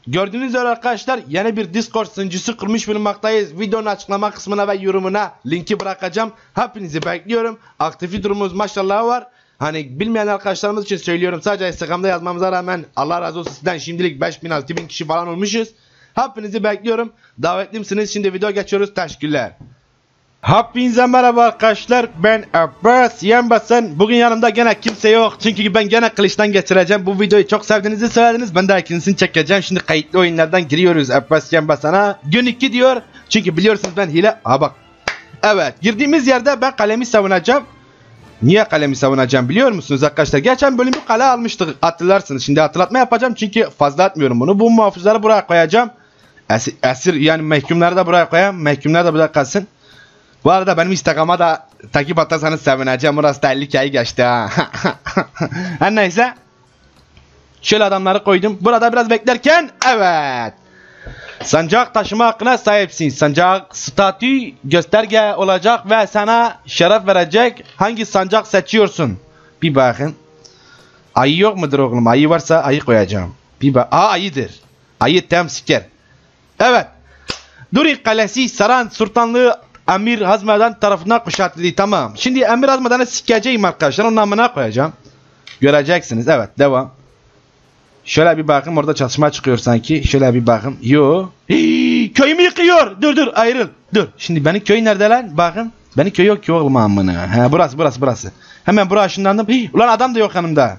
Gördüğünüz üzere arkadaşlar yeni bir Discord sunucusu kurmuş bulunmaktayız. Videonun açıklama kısmına ve yorumuna linki bırakacağım. Hepinizi bekliyorum. Aktif durumumuz maşallah var. Hani bilmeyen arkadaşlarımız için söylüyorum. Sadece Instagram'da yazmamıza rağmen Allah razı olsun sizden şimdilik 5000-6000 kişi falan olmuşuz. Hepinizi bekliyorum. Davetlimsiniz. Şimdi video geçiyoruz. Teşekkürler. Hepinize merhaba arkadaşlar, ben Abbas Yenbasan. Bugün yanımda gene kimse yok çünkü ben gene kılıçtan geçireceğim. Bu videoyu çok sevdiğinizi söylediniz, ben de ikincisini çekeceğim. Şimdi kayıtlı oyunlardan giriyoruz Abbas Yenbasan'a. Gün 2 diyor çünkü biliyorsunuz ben hile. Bak, evet, girdiğimiz yerde ben kalemi savunacağım. Niye kalemi savunacağım biliyor musunuz arkadaşlar? Geçen bölüm bir kale almıştık, hatırlarsınız. Şimdi hatırlatma yapacağım çünkü fazla atmıyorum bunu. Bu muhafızları buraya koyacağım. Esir yani mahkumları da buraya koyayım. Mahkumlar da burada kalsın. Bu arada benim Instagram'a da takip atarsanız sevineceğim. Burası da 50K'yi geçti ha. Her neyse. Şöyle adamları koydum. Burada biraz beklerken evet. Sancak taşıma hakkına sahipsin. Sancak statü gösterge olacak ve sana şeref verecek. Hangi sancak seçiyorsun? Bir bakın. Ayı yok mudur oğlum? Ayı varsa ayı koyacağım. Bir bak. Ayıdır. Ayı tam siker. Evet. Duri Kalesi Saran Sultanlığı Emir Hazmedan tarafından kuşatıldı. Tamam. Şimdi Emir Hazmedan'ı sikeceğim arkadaşlar. Onun namına koyacağım. Göreceksiniz. Evet. Devam. Şöyle bir bakın. Orada çatışma çıkıyor sanki. Şöyle bir bakın. Yo. Köyümü yıkıyor. Dur. Ayrıl. Dur. Şimdi benim köy nerede lan? Bakın. Benim köy yok ki oğlum amına. Burası. Hemen buraya ışınlandım. Ulan adam da yok yanımda.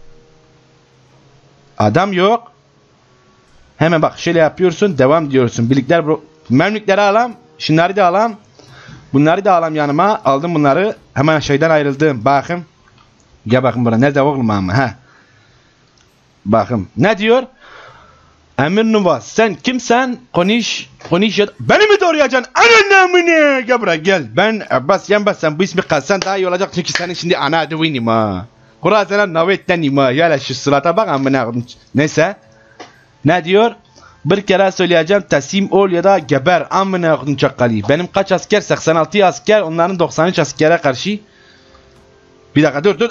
Adam yok. Hemen bak. Şöyle yapıyorsun. Devam diyorsun. Birlikler memlükleri alam. Şunları da alam. Bunları da alam yanıma. Aldım bunları. Hemen şeyden ayrıldım. Bakın. Gel bakın buraya. Nerede oğlum ama? Bakın. Ne diyor? Emir Nuvas. Sen kimsen? Konuş. Beni mi doğrayacaksın? Ananamine. Gel buraya gel. Ben Abbas Yenbasan. Bu ismi kalsan daha iyi olacak. Çünkü senin şimdi ana adıvinim ha. Kur'an sana navettenim ha. Yala şu sırata bak amına. Neyse. Ne diyor? Bir kere söyleyeceğim, teslim ol ya da geber amına koydum çakalı. Benim kaç asker? 86 asker, onların 93 askere karşı. Bir dakika dur.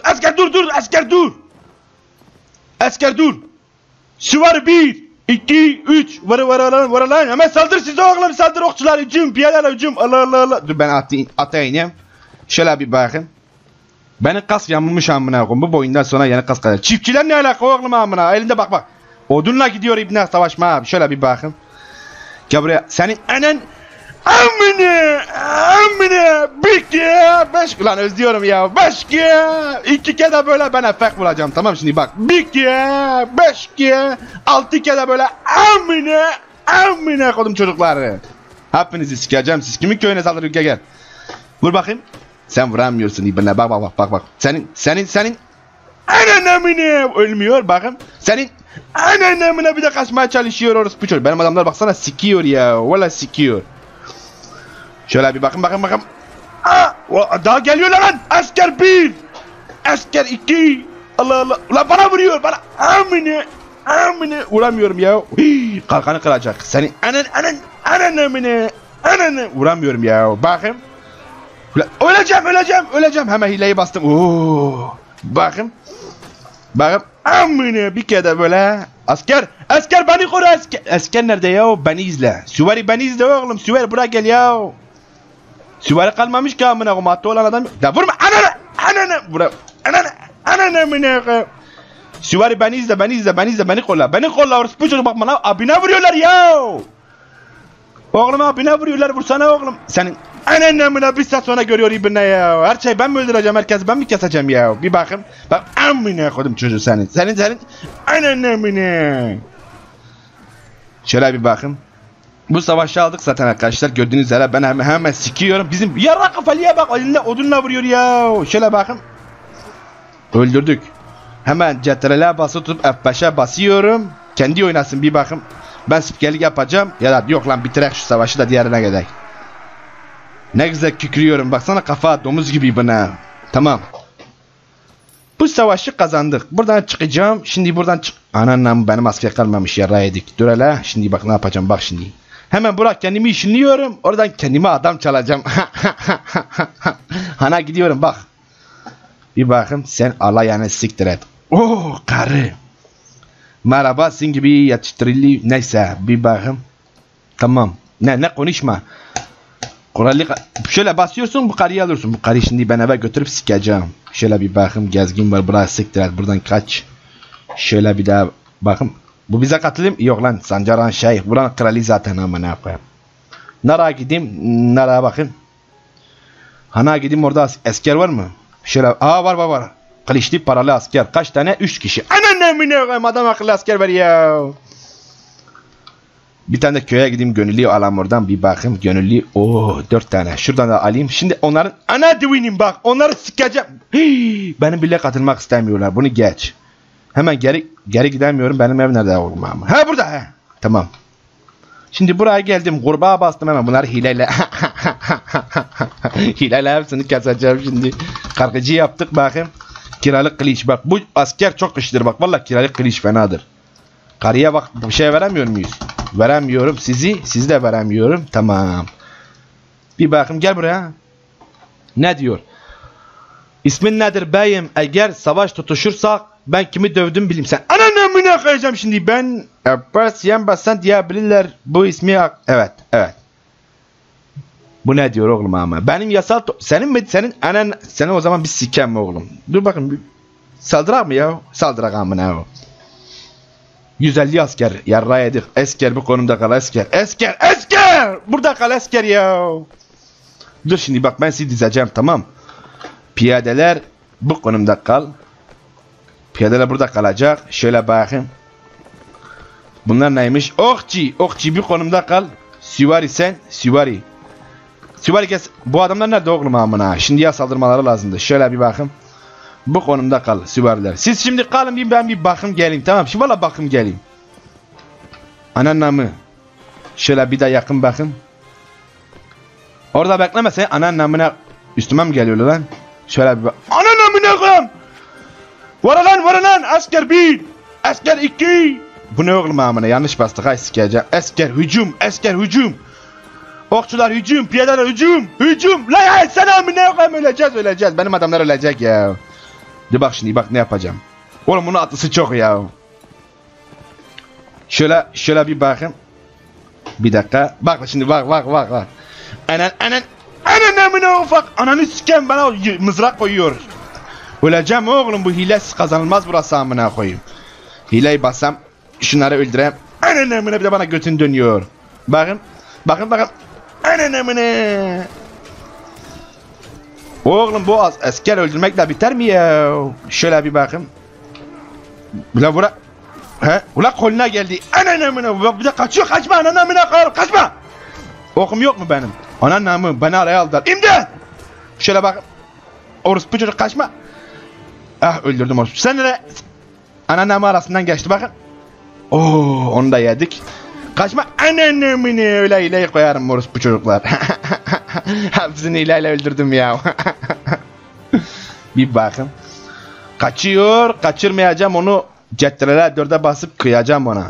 Asker dur. Süvari 1 2 3 var lan. Hemen saldır size oğlum, saldır okçular, hücum, piyadeler hücum. Allah. Dur ben atayım. Şöyle bir bakın. Benim kas yamulmuş amına koydum. Bu boyundan sonra yeni kas kadar. Çiftçiler ne alaka oğlum amına? Elinde bak. Odunla gidiyor İbni savaşma abi. Şöyle bir bakın. Gel buraya. Senin anan amına bir beş ulan özlüyorum ya. 5 2 kere böyle ben efekt bulacağım. Tamam şimdi bak. 1 5 6 kere böyle amına kodum çocukları. Hepinizi sikeceğim. Siz kimin köyüne saldırıyor? Gel. Vur bakayım. Sen vuramıyorsun İbni. Bak. Senin ananamine ölmüyor bakın. Senin ananamine bir de kaçmaya çalışıyor orası çocuk. Benim adamlar baksana sikiyor ya. Valla sikiyor. Şöyle bir bakın. Daha geliyorlar lan. Asker 1. Asker 2. Allah. Ulan bana vuruyor. Bana amine. Vuramıyorum ya. Kalkanı kıracak. Senin ananamine. Vuramıyorum ya. Bakın. Öleceğim. Hemen hileyi bastım. Bakın. Amına bir kere böyle. Asker beni koru asker. Asker nerede ya? Beni izle. Süvari beni izle oğlum. Süvari buraya gel ya. Süvari kalmamış ki amına koyayım. Hatta olan adam. Da vurma. Ananı. Bura. Ananı amına. Süvari beni izle. Beni kolla. Orası bu çocuk bak bana. Abine vuruyorlar ya. Oğlum abine vuruyorlar. Vursana oğlum. Senin ananı bir saat sonra görüyor İbni ya. Her şey ben mi öldüreceğim? Herkes ben mi keseceğim ya? Bir bakın. Bak amına koydum çocuğu senin. Senin ananı. Şöyle bir bakın. Bu savaşı aldık zaten arkadaşlar. Gördüğünüz üzere ben hemen sikiyorum. Bizim yarra kafalıya bak. Elinde odunla vuruyor ya. Şöyle bakın. Öldürdük. Hemen CTRL'e basıp F5'e basıyorum. Kendi oynasın bir bakın. Ben spikerlik yapacağım. Ya da yok lan bitirek şu savaşı da diğerine gidelim. Ne güzel kükrüyorum. Baksana kafa domuz gibi bana. Tamam. Bu savaşı kazandık. Buradan çıkacağım. Şimdi buradan Anam benim asker kalmamış ya yedik. Dur hele. Şimdi bak ne yapacağım bak şimdi. Hemen bırak kendimi işinliyorum. Oradan kendime adam çalacağım. Hana gidiyorum bak. Bir bakın sen Allah yani siktir et. Karı. Merhaba sizin gibi yetiştirildi. Neyse bir bakayım. Tamam. Ne konuşma. Kurallık şöyle basıyorsun bu karıyı alıyorsun. Bu karıyı şimdi ben eve götürüp sikeceğim. Şöyle bir bakayım gezgin var buraya siktir et buradan kaç. Şöyle bir daha bakayım. Bu bize katılayım. Yok lan Sancaran Şeyh. Buranın kralı zaten amına koyayım. Nereye gideyim? Nereye bakayım? Hana gideyim orada asker var mı? Şöyle var. Kılıçlı paralı asker. Kaç tane? 3 kişi. Anam adam akıllı asker var ya. Bir tane de köye gideyim gönüllü alayım oradan bir bakayım. Gönüllü 4 tane. Şuradan da alayım. Şimdi onların ana düğünüm bak. Onları sikeceğim. Benim bile katılmak istemiyorlar. Bunu geç. Hemen geri gidemiyorum. Benim ev nerede oğlum ama? Ha burada ha. Tamam. Şimdi buraya geldim. Kurbağa bastım hemen. Bunları hileyle. Hileyle hepsini keseceğim şimdi. Kargıcı yaptık bakayım. Kiralık kılıç bak. Bu asker çok güçlüdür bak. Vallahi kiralık kılıç fenadır. Karıya bak bir şey veremiyor muyuz? Veremiyorum sizi de veremiyorum. Tamam. Bir bakayım gel buraya. Ne diyor? İsmin nedir beyim? Eğer savaş tutuşursak ben kimi dövdüm bileyim sen. Ananı koyacağım şimdi ben. Abbas Yanbasan diyebilirler bu ismi. Evet. Bu ne diyor oğlum ama? Benim yasal senin mi? Senin o zaman bir sikem mi oğlum? Dur bakın. Saldırak mı ya? Saldırak amına o. 150 asker yarra yedik. Esker bu konumda kal esker. Esker! Burada kal esker ya. Dur şimdi bak ben sizi dizeceğim tamam. Piyadeler bu konumda kal. Piyadeler burada kalacak. Şöyle bakayım. Bunlar neymiş? Okçu bir konumda kal. Süvari sen. Süvari kes. Bu adamlar nerede oğlum amına? Şimdiye saldırmaları lazımdı. Şöyle bir bakayım. Bu konumda kal süvariler. Siz şimdi kalın ben bir bakım geleyim tamam. Şimdi valla bakım geleyim. Ananamı. Şöyle bir de yakın bakın. Orada bekleme sen ananamına üstüme mi geliyorlar lan? Şöyle bir bak. Ananamına koyayım. Var lan asker 1. Asker 2. Bu ne oğlum amına yanlış bastık ay sikeceğim. Asker hücum. Okçular hücum, piyadeler hücum. Lan sen amına koyayım öleceğiz. Benim adamlar ölecek ya. De bak şimdi bak ne yapacağım. Oğlum bunun atlısı çok ya. Şöyle bir bakayım. Bir dakika. Bak şimdi bak. Ananı ufak. Ananı sikem bana mızrak koyuyor. Öleceğim oğlum bu hilesiz kazanılmaz burası amına koyayım. Hileyi bassam şunları öldüreyim. Ananı bir de bana götün dönüyor. Bakın. Ananı. Oğlum bu asker öldürmekle biter mi ya? Şöyle bir bakayım. Ula koluna geldi. Ananamına. Bir de kaçma ananamına kaçma. Okum yok mu benim? Ananamı beni araya aldılar. İmdat! Şöyle bak. Orospu çocuk kaçma. Öldürdüm orospu. Sen de ananamı arasından geçti bakın. Onu da yedik. Kaçma ananamını öyle koyarım orospu çocuklar. Hepsini ilerle öldürdüm ya. Bir bakın. Kaçıyor. Kaçırmayacağım onu. Cetreler 4'e basıp kıyacağım ona.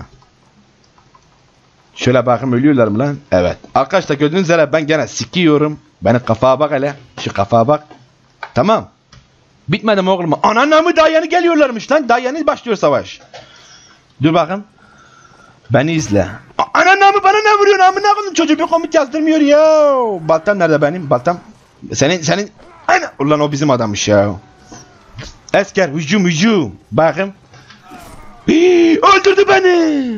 Şöyle bakın ölüyorlar mı lan? Evet. Arkadaşlar gördüğünüz üzere ben gene sikiyorum. Benim kafaya bak hele. Şu kafaya bak. Tamam. Bitmedi mi oğlum? Ananamı daha yeni geliyorlarmış lan. Daha yeni başlıyor savaş. Dur bakın. Beni izle. Ananamı bana ne vuruyorsun? Amına koydum çocuğu bir komut yazdırmıyor ya. Baltam nerede benim? Baltam. Senin. Aynen. Ulan o bizim adammış ya. Asker hücum. Bakın. Öldürdü beni.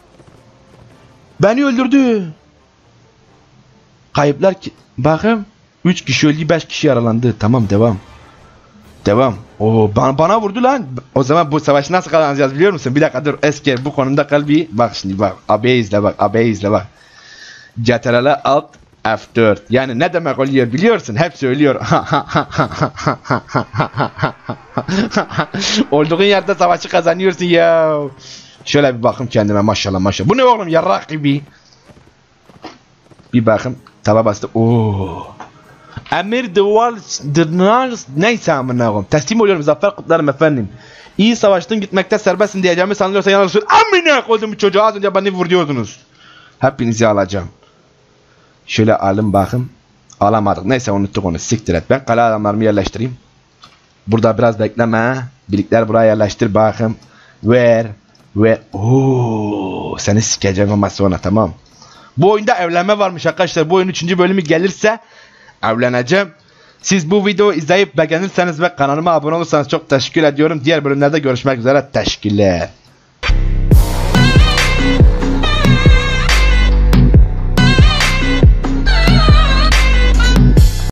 Beni öldürdü. Kayıplar ki. Bakın. 3 kişi öldü 5 kişi yaralandı. Tamam devam. Bana vurdu lan. O zaman bu savaşı nasıl kazanacağız biliyor musun? Bir dakika dur. Esker bu konumda kal bir. Bak şimdi bak. Abi izle bak. CTRL alt F4. Yani ne demek oluyor biliyorsun? Hepsi ölüyor. Olduğun yerde savaşı kazanıyorsun ya. Şöyle bir bakım kendime maşallah. Bu ne oğlum yarrak gibi. Bir bakım. Taba bastı. Emir neyse amına koyayım. Teslim oluyorum zafer kutlarım efendim. İyi savaştın gitmekte serbestsin diyeceğimi sanıyorsan yanılıyorsun. Amına koydum bu çocuğu az önce beni vuruyordunuz. Hepinizi alacağım. Şöyle alın bakın. Alamadık. Neyse unuttuk onu. Siktir et. Ben kale adamlarımı yerleştireyim. Burada biraz bekleme. Birlikler buraya yerleştir bakın. Ver. Ve seni sikeceğim ama sonra, tamam. Bu oyunda evlenme varmış arkadaşlar. Bu oyun 3. bölümü gelirse evleneceğim. Siz bu videoyu izleyip beğenirseniz ve kanalıma abone olursanız çok teşekkür ediyorum. Diğer bölümlerde görüşmek üzere. Teşekkürler.